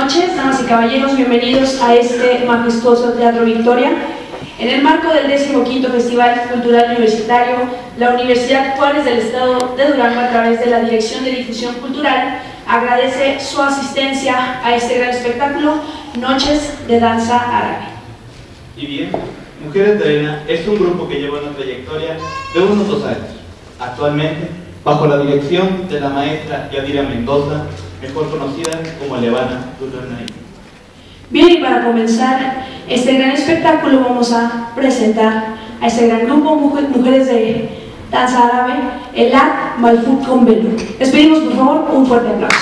noches, damas y caballeros, bienvenidos a este majestuoso Teatro Victoria. En el marco del 15º Festival Cultural Universitario, la Universidad Juárez del Estado de Durango, a través de la Dirección de Difusión Cultural, agradece su asistencia a este gran espectáculo, Noches de Danza Árabe. Y bien, Mujeres de Arena es un grupo que lleva una trayectoria de unos 2 años. Actualmente, bajo la dirección de la maestra Yadira Mendoza, mejor conocida como Levana Dulernay. Bien, y para comenzar este gran espectáculo vamos a presentar a este gran grupo, Mujeres de Danza Árabe, el Art Malfout con Velo. Les pedimos por favor un fuerte aplauso.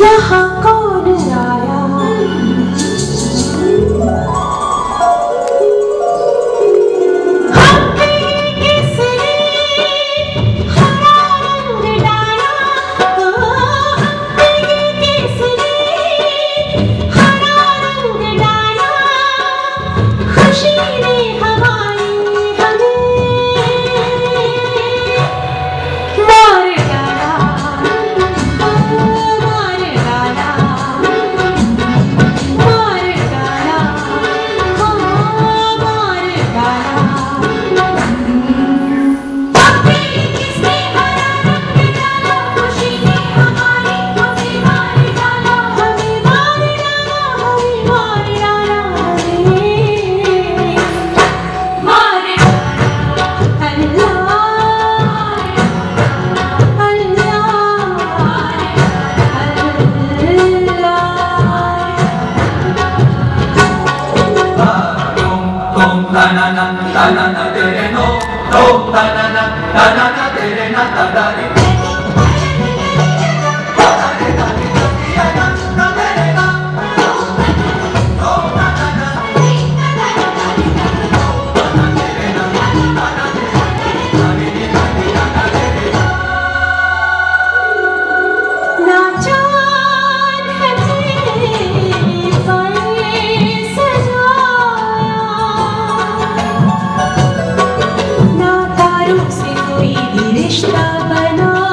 यहाँ कौन आया? रिश्ता बना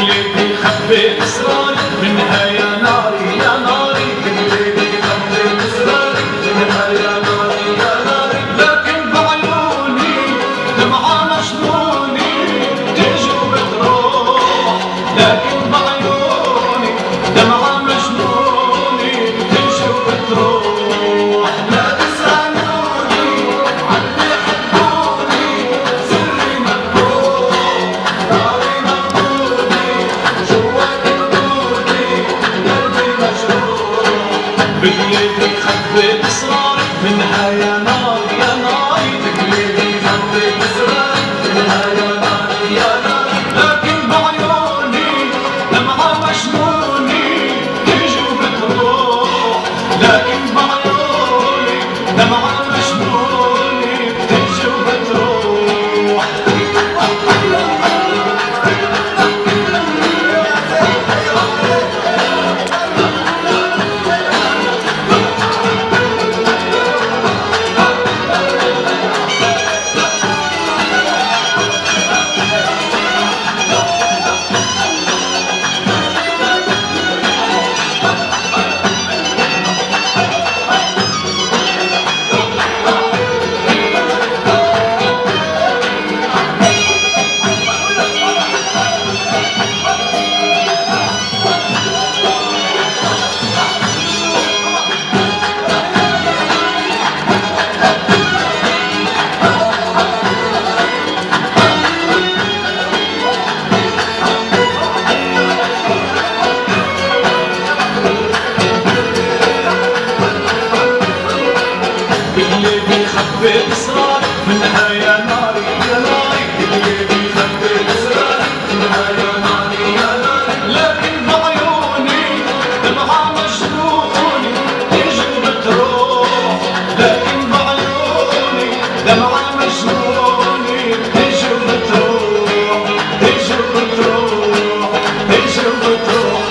اللي بيخبي اسراري منها يا ناري يا ناري، اللي بيخبي اسراري منها يا ناري يا ناري، لكن بعيوني دمعة مجنوني تيجي وبتروح، لكن بعيوني دمعة مجنوني تيجي وبتروح. لا تسألوني عن اللي حبوني سري مكتوب ناري مكتوبي جوا قلبي قلبي مجروح، باللي بيخبي اسراري منها يا نار يا ناري، باللي بيخبي اسراري منها يا نار يا نار، لكن بعيوني دمعة مجنوني تيجي وبتروح، لكن بعيوني دمعة مجنوني تيجي وبتروح. اللي بيخبي اسراري منها يا ناري يا ناري، اللي بيخبي اسراري منها يا ناري يا ناري، لكن بعيوني دمعة مجنوني تيجي وبتروح، لكن بعيوني دمعة مجنوني تيجي وبتروح، تيجي وبتروح، تيجي وبتروح.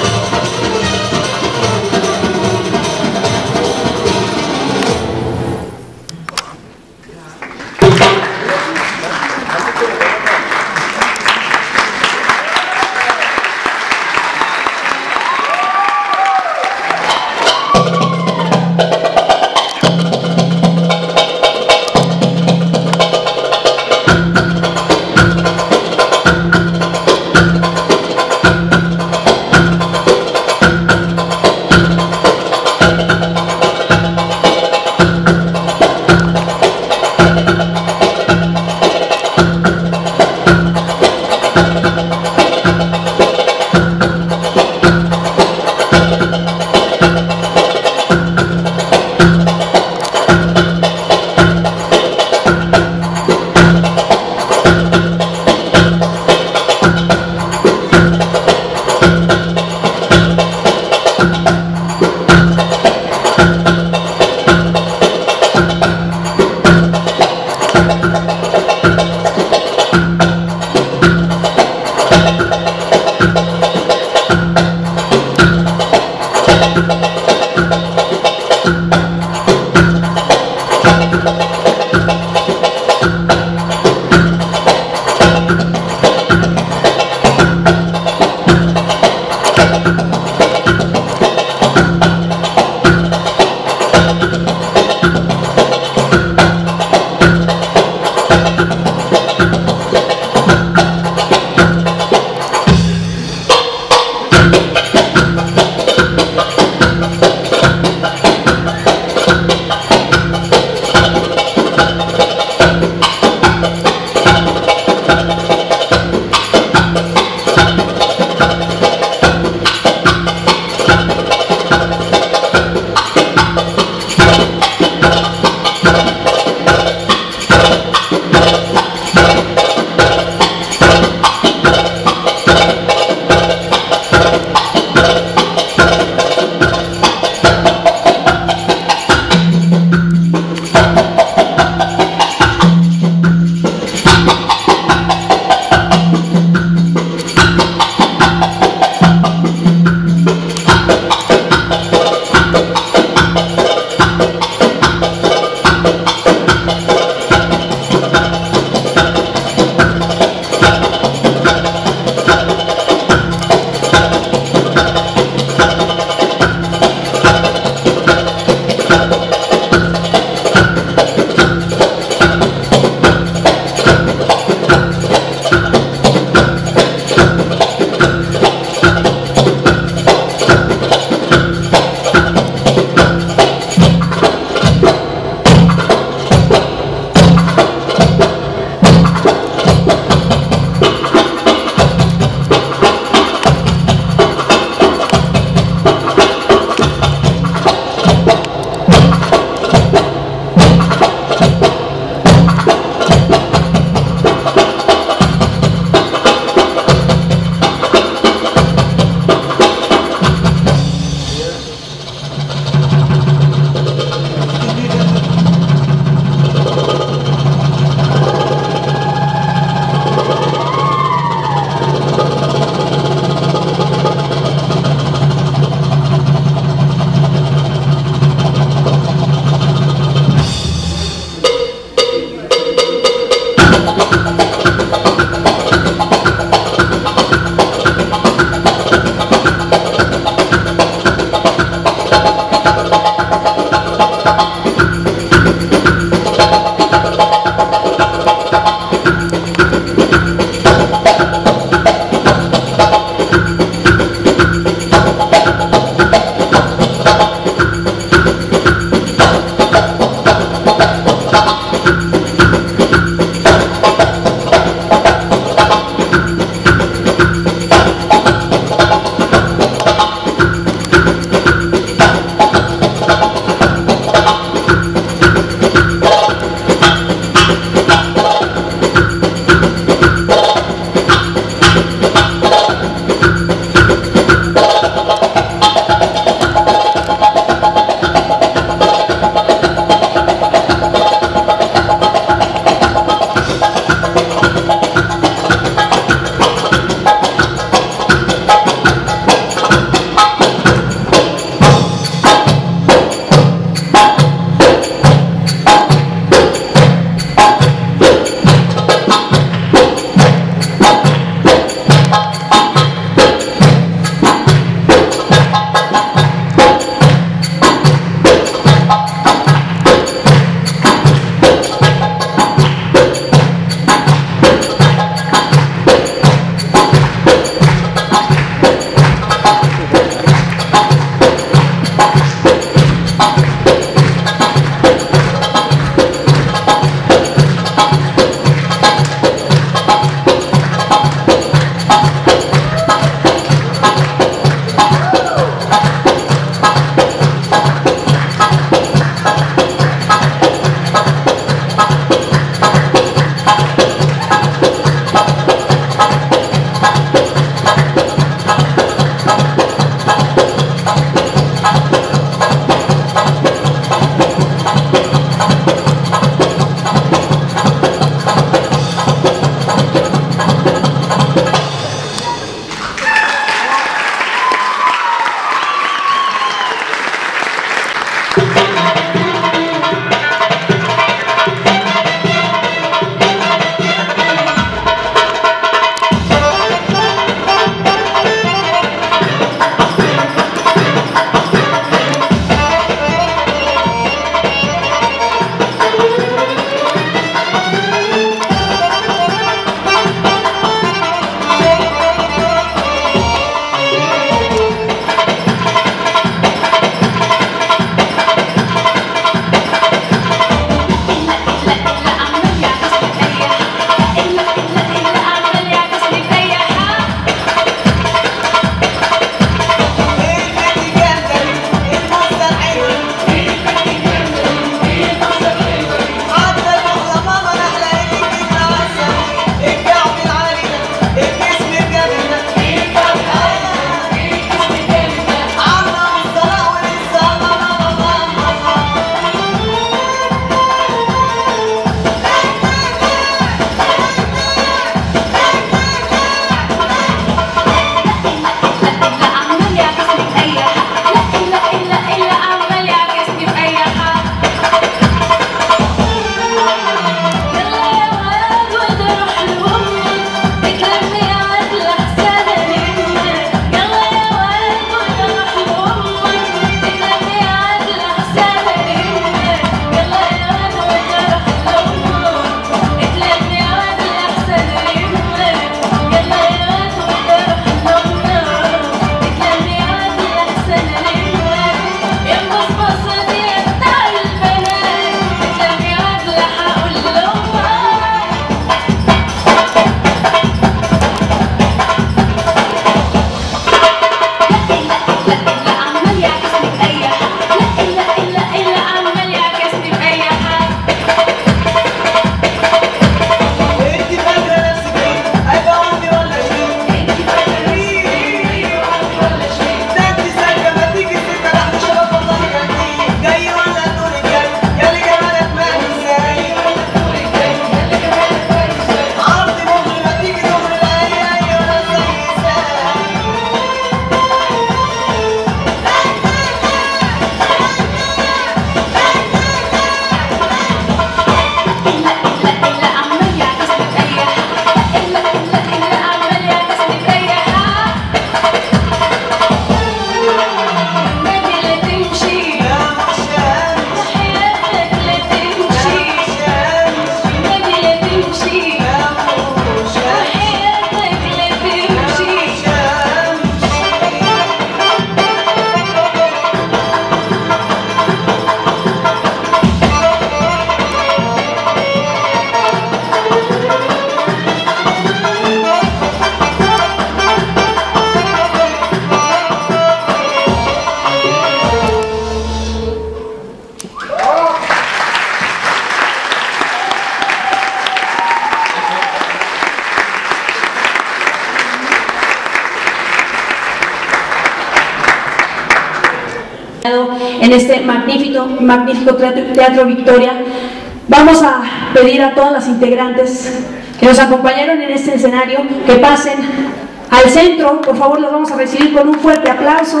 en este magnífico Teatro Victoria. Vamos a pedir a todas las integrantes que nos acompañaron en este escenario que pasen al centro. Por favor, los vamos a recibir con un fuerte aplauso.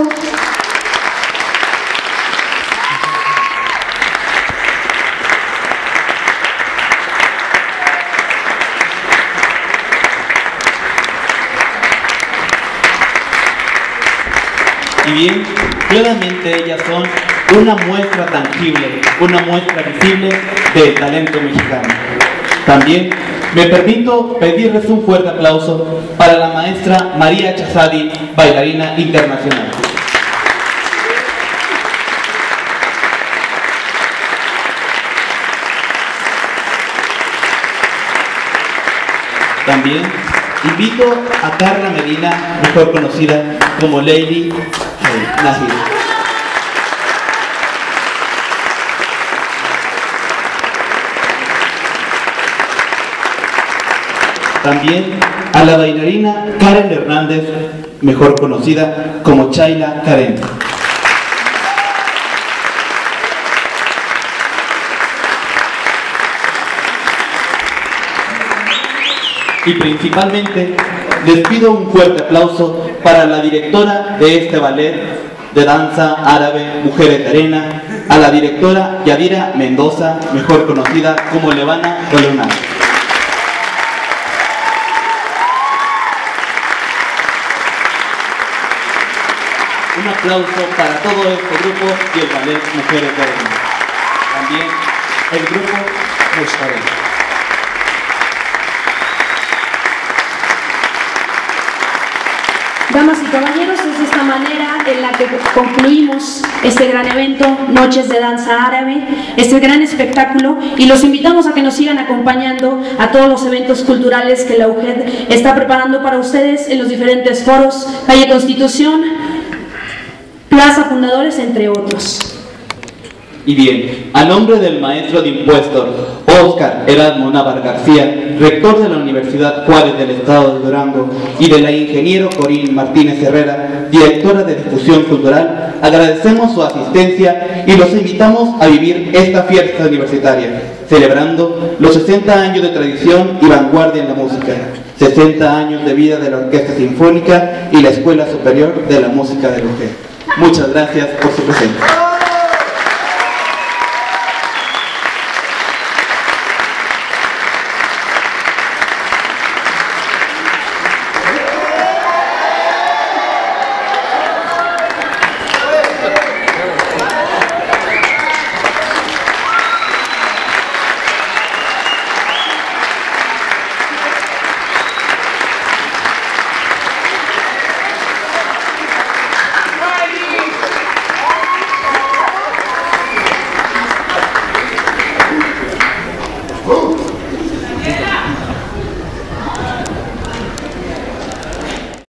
Y bien, claramente ellas son una muestra tangible, una muestra visible del talento mexicano. También me permito pedirles un fuerte aplauso para la maestra María Chazadi, bailarina internacional. También invito a Carla Medina, mejor conocida como Lady Nahir. También a la bailarina Karen Hernández, mejor conocida como Chayla Karen. Y principalmente les pido un fuerte aplauso para la directora de este ballet de danza árabe Mujeres de Arena, a la directora Yadira Mendoza, mejor conocida como Levana Dolunay. Un aplauso para todo este grupo y el ballet Mujeres de Arena. También el grupo Mushtarek. Damas y caballeros, es de esta manera en la que concluimos este gran evento, Noches de Danza Árabe, este gran espectáculo, y los invitamos a que nos sigan acompañando a todos los eventos culturales que la UGED está preparando para ustedes en los diferentes foros, Calle Constitución, Plaza Fundadores, entre otros. Y bien, a nombre del maestro de impuestos, Óscar Erasmo Navar García, rector de la Universidad Juárez del Estado de Durango, y de la ingeniero Corín Martínez Herrera, directora de Difusión Cultural, agradecemos su asistencia y los invitamos a vivir esta fiesta universitaria, celebrando los 60 años de tradición y vanguardia en la música, 60 años de vida de la Orquesta Sinfónica y la Escuela Superior de la Música de la UGED. Muchas gracias por su presencia.